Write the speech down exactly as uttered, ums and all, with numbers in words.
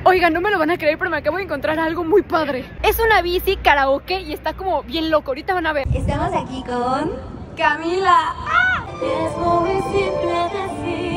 Oigan, no me lo van a creer, pero me acabo de encontrar algo muy padre. Es una bici karaoke y está como bien loco. Ahorita van a ver. Estamos aquí con Camila. ¡Ah! Es muy simple decir